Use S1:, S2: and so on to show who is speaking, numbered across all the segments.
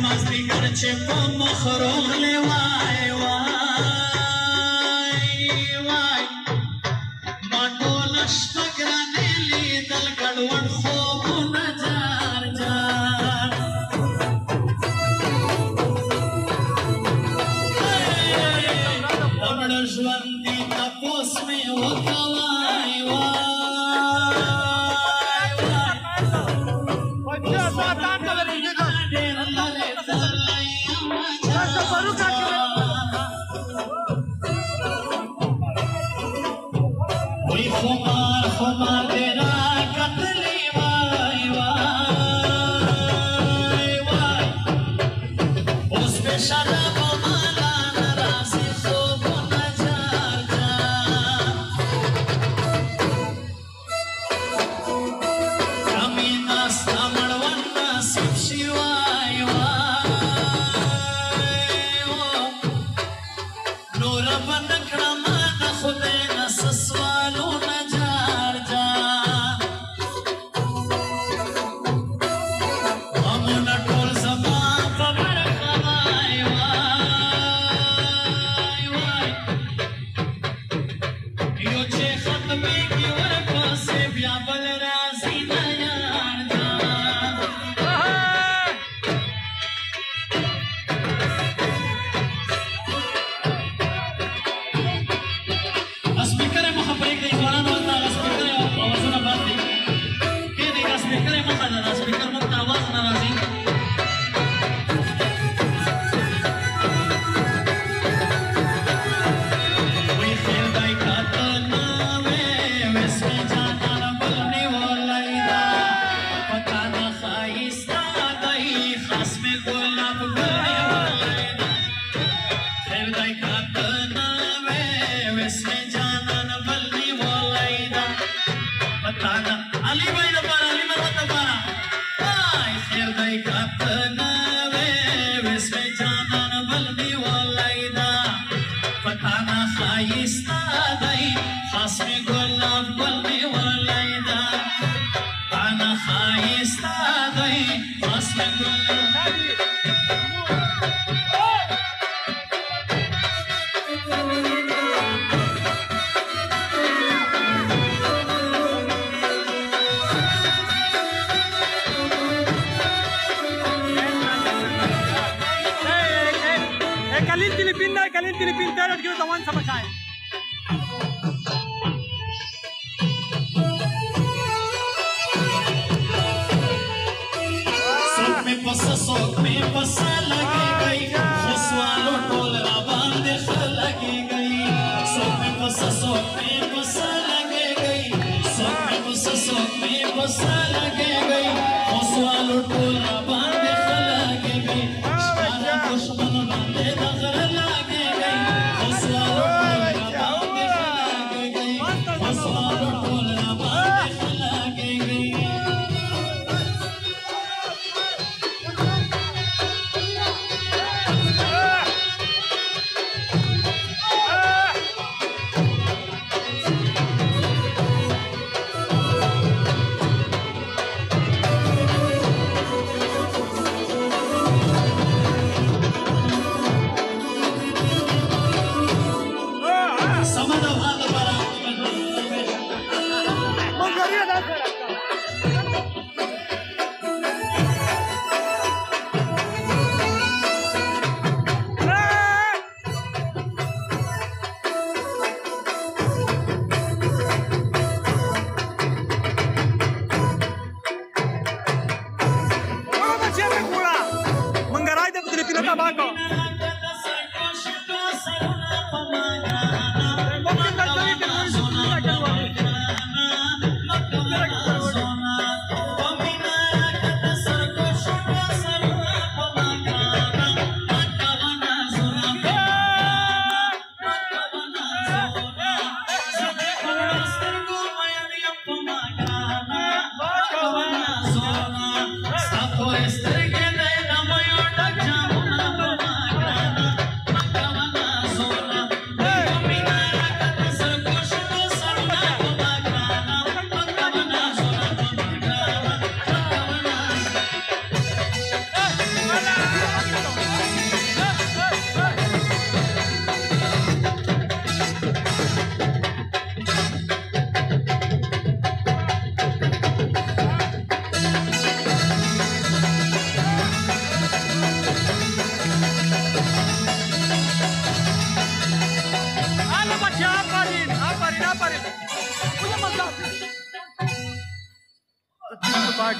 S1: مازدیګر چې په مخ راغلی وای ما ټوله شپه ګرانې لیدل ګډوډ خوبونه جار جار د مړه ژوندي تپوس مې وکوای خمار دې راکتلې وای اوس به شراب مالا ناراضي خوبونه جار جار کمینه ستا مړوند نصیب شي وای نوره به نه کړمه د خدای نه څه سوالونه Caliente le pintaron que no te aguanta más allá. Sok me pasa lagi gई खुशवालो टोल राबान देख लगी गई sok me pasa lagi गई sok me pasa lagi गई खुशवालो टोल राबान देख लगी गई सारा दुश्मन बंदे दखल लगी गई खुशवालो टोल राबान देख लगी गई खुशवालो टोल राबान देख लगी गई
S2: پاک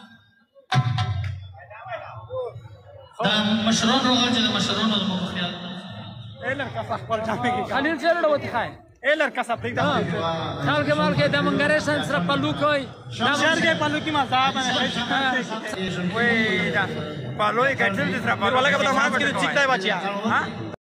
S1: دا مشرون روغل چې د مشرونو زموږ په خیال
S2: ایلر کا خپل جامې کې
S3: خلیل سره وته خای
S2: ایلر کا سب دیکھتا
S3: خال کې مال کې د منګره سن سره پلو کوي
S2: شهر کې پلو کې مزه باندې وې دا پلو یې کټل دې سره پلو لګا په ماس کې چیکټای بچیا ها